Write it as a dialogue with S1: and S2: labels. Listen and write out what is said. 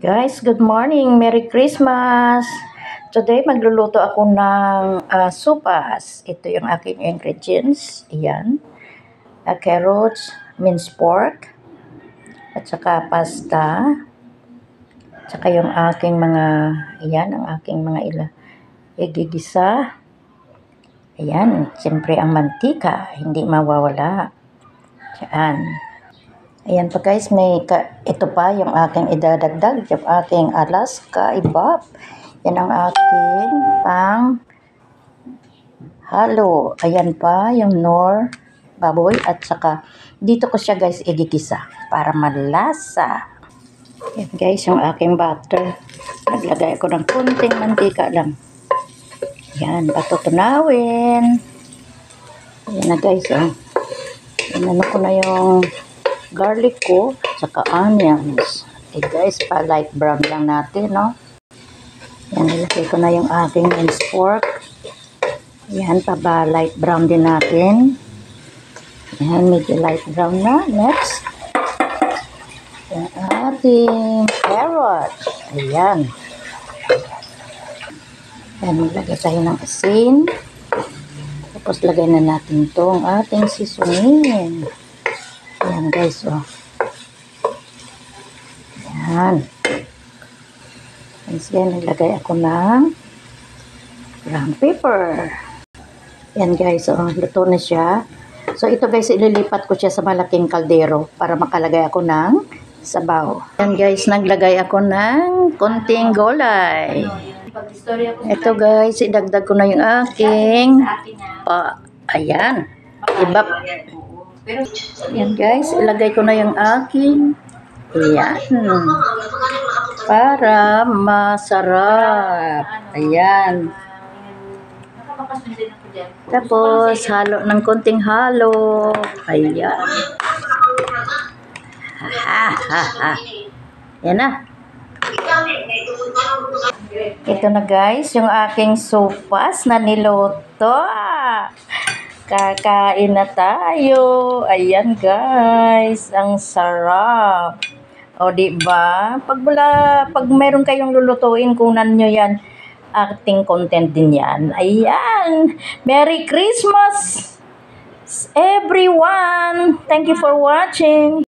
S1: Guys, good morning! Merry Christmas! Today, magluluto ako ng sopas. Ito yung aking ingredients. Ayan. Carrots, minced pork, at saka pasta. At saka yung aking mga, ayan, ang aking mga igigisa. Ayan, siyempre ang mantika, hindi mawawala. Ayan. Ayan pa guys, ito pa yung aking idadagdag, yung aking Alaska ibab. Yan ang aking pang halo. Ayan pa yung Knorr baboy at saka dito ko siya guys igigisa para malasa. Ayan guys, yung aking butter. Naglagay ko ng kunting mantika lang. Ayan, patutunawin. Ayan na guys, oh. Inano ko na yung garlic ko, saka onions. Okay guys, pa light brown lang natin, no? Yan, nilagay ko na yung aking minced pork. Yan, pa light brown din natin. Yan, medyo light brown na. Next, yung ating carrot. Ayan. Yan, nilagay tayo ng asin. Tapos lagay na natin itong ating seasoning. Ayan guys, oh. Ayan. Yan, naglagay ako ng brown pepper. Ayan guys, oh, luto na siya. So ito guys, ililipat ko siya sa malaking kaldero para makalagay ako ng sabaw. Ayan guys, naglagay ako ng konting gulay. Ito guys, idagdag ko na yung aking ayan, ibab. Ayan guys, ilagay ko na yung aking ayan, para masarap. Ayan. Tapos, halo ng konting halo. Ayan. Ayan na. Ito na guys, yung aking sopas na niluto. Kakain na tayo. Ayan guys, ang sarap. O diba? Pag mayroon kayong lulutuin, kunan nyo yan. Acting content din yan. Ayan. Merry Christmas everyone. Thank you for watching.